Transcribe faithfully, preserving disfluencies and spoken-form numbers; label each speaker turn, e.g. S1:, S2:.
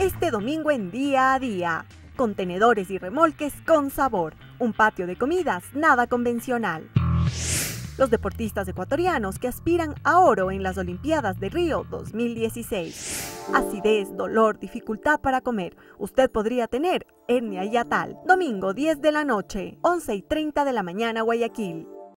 S1: este domingo en Día a Día. Contenedores y remolques con sabor. Un patio de comidas nada convencional. Los deportistas ecuatorianos que aspiran a oro en las Olimpiadas de Río dos mil dieciséis. Acidez, dolor, dificultad para comer. Usted podría tener hernia hiatal. Domingo diez de la noche, once y treinta de la mañana, Guayaquil.